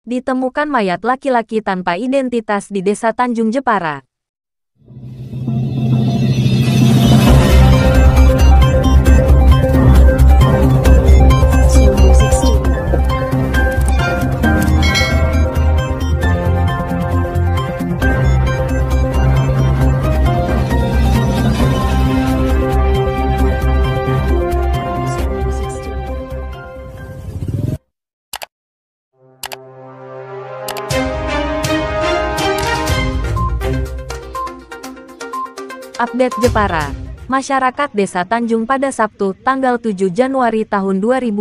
Ditemukan mayat laki-laki tanpa identitas di Desa Tanjung Jepara. Update Jepara. Masyarakat Desa Tanjung pada Sabtu, tanggal 7 Januari tahun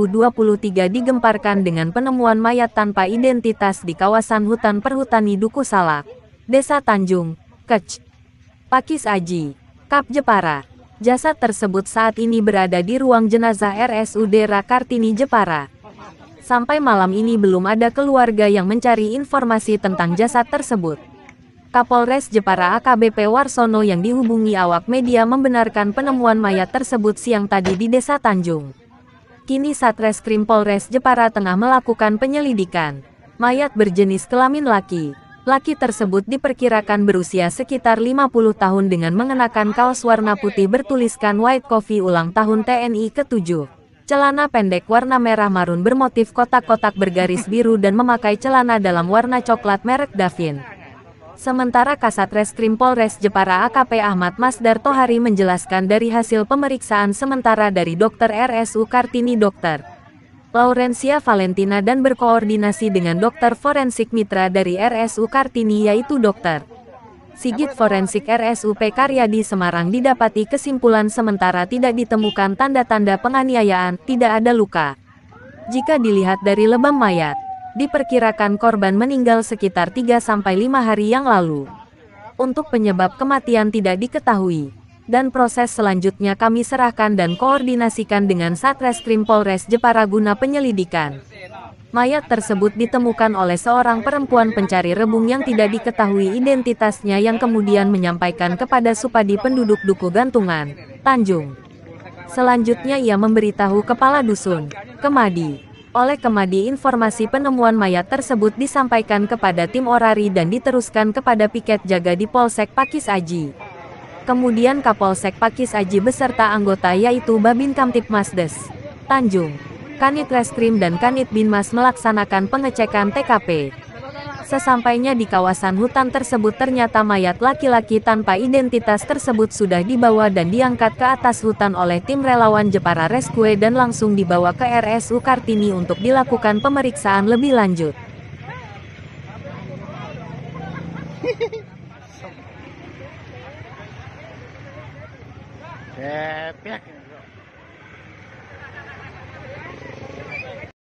2023 digemparkan dengan penemuan mayat tanpa identitas di kawasan hutan perhutani Duku Salak, Desa Tanjung, Kec. Pakis Aji, Kap Jepara. Jasad tersebut saat ini berada di ruang jenazah RSUD Kartini Jepara. Sampai malam ini belum ada keluarga yang mencari informasi tentang jasad tersebut. Kapolres Jepara AKBP Warsono yang dihubungi awak media membenarkan penemuan mayat tersebut siang tadi di Desa Tanjung. Kini Satreskrim Polres Jepara tengah melakukan penyelidikan. Mayat berjenis kelamin laki. Laki tersebut diperkirakan berusia sekitar 50 tahun dengan mengenakan kaos warna putih bertuliskan White Coffee ulang tahun TNI ke-7. Celana pendek warna merah marun bermotif kotak-kotak bergaris biru dan memakai celana dalam warna coklat merek Davin. Sementara Kasat Reskrim Polres Jepara AKP Ahmad Masdar Tohari menjelaskan dari hasil pemeriksaan sementara dari dokter RSU Kartini Dr. Laurencia Valentina dan berkoordinasi dengan dokter forensik mitra dari RSU Kartini yaitu Dr. Sigit Forensik RSUP Karyadi Semarang didapati kesimpulan sementara tidak ditemukan tanda-tanda penganiayaan, tidak ada luka. Jika dilihat dari lebam mayat, diperkirakan korban meninggal sekitar 3-5 hari yang lalu. Untuk penyebab kematian tidak diketahui, dan proses selanjutnya kami serahkan dan koordinasikan dengan Satreskrim Polres Jepara guna penyelidikan. Mayat tersebut ditemukan oleh seorang perempuan pencari rebung yang tidak diketahui identitasnya yang kemudian menyampaikan kepada Supadi penduduk Duku Gantungan, Tanjung. Selanjutnya ia memberitahu kepala dusun, Kemadi. Oleh Kemadi informasi penemuan mayat tersebut disampaikan kepada tim orari dan diteruskan kepada piket jaga di Polsek Pakis Aji. Kemudian Kapolsek Pakis Aji beserta anggota yaitu Babin Kamtipmasdes Tanjung, Kanit Reskrim dan Kanit Binmas melaksanakan pengecekan TKP. Sesampainya di kawasan hutan tersebut ternyata mayat laki-laki tanpa identitas tersebut sudah dibawa dan diangkat ke atas hutan oleh tim relawan Jepara Rescue dan langsung dibawa ke RSU Kartini untuk dilakukan pemeriksaan lebih lanjut. Cepet.